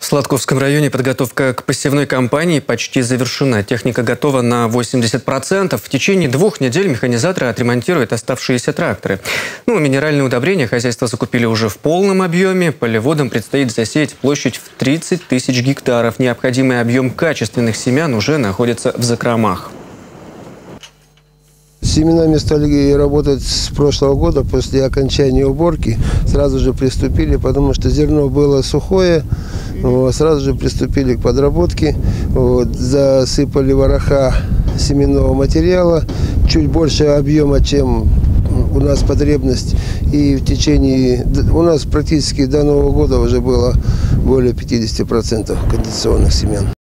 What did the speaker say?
В Сладковском районе подготовка к посевной кампании почти завершена. Техника готова на 80%. В течение 2 недель механизаторы отремонтируют оставшиеся тракторы. Минеральные удобрения хозяйство закупили уже в полном объеме. Полеводам предстоит засеять площадь в 30 тысяч гектаров. Необходимый объем качественных семян уже находится в закромах. С семенами стали работать с прошлого года, после окончания уборки. Сразу же приступили, потому что зерно было сухое. Сразу же приступили к подработке. Засыпали вороха семенного материала. Чуть больше объема, чем у нас потребность. И у нас практически до Нового года уже было более 50% кондиционных семян.